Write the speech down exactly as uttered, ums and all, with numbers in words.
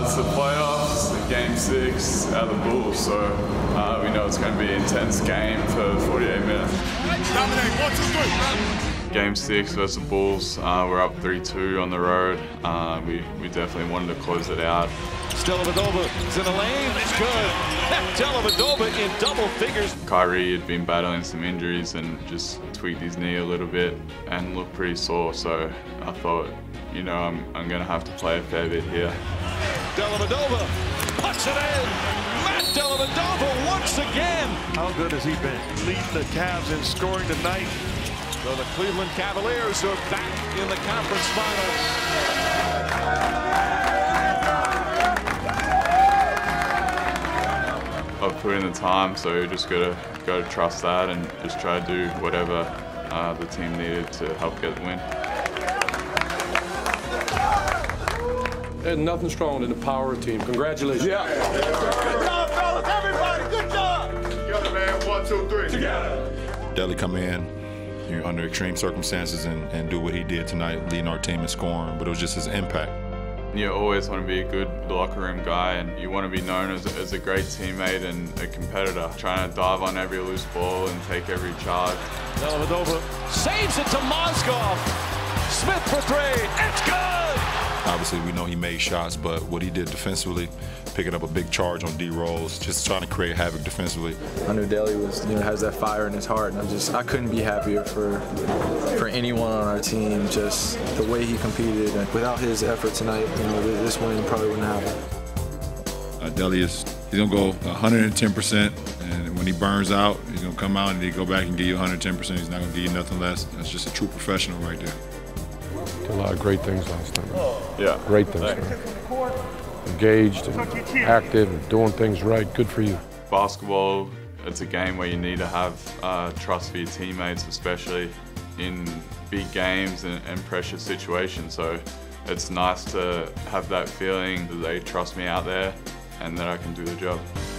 It's the playoffs, game six at the Bulls, so uh, we know it's going to be an intense game for forty-eight minutes. Dominate, one, two, three. Game six versus the Bulls, uh, we're up three two on the road. Uh, we, we definitely wanted to close it out. Dellavedova is in the lane, it's good. Dellavedova in double figures. Kyrie had been battling some injuries and just tweaked his knee a little bit and looked pretty sore, so I thought, you know, I'm, I'm going to have to play a fair bit here. Dellavedova puts it in. Matt Dellavedova once again. How good has he been? Leading the Cavs in scoring tonight. So the Cleveland Cavaliers are back in the Conference Finals. I've put in the time, so you just gotta gotta trust that and just try to do whatever uh, the team needed to help get the win. There's nothing stronger than the power of team. Congratulations. Yeah. Good job, fellas. Everybody, good job. Together, man. One, two, three. Together. Deli come in, you know, under extreme circumstances and, and do what he did tonight, leading our team in scoring, but it was just his impact. You always want to be a good locker room guy, and you want to be known as, as a great teammate and a competitor, trying to dive on every loose ball and take every charge. Dellavedova saves it to Mozgov. Smith for three. It's good. Obviously, we know he made shots, but what he did defensively, picking up a big charge on D rolls, just trying to create havoc defensively. I knew Delly was, you know, has that fire in his heart, and I just, I couldn't be happier for, for anyone on our team. Just the way he competed, and without his effort tonight, you know, this win probably wouldn't happen. Uh, Delly is, he's gonna go one hundred ten percent, and when he burns out, he's gonna come out and he go back and give you one hundred ten percent. He's not gonna give you nothing less. That's just a true professional right there. Did a lot of great things last night. Yeah. Great things. Man. Engaged and active and doing things right. Good for you. Basketball, it's a game where you need to have uh, trust for your teammates, especially in big games and, and pressure situations. So it's nice to have that feeling that they trust me out there and that I can do the job.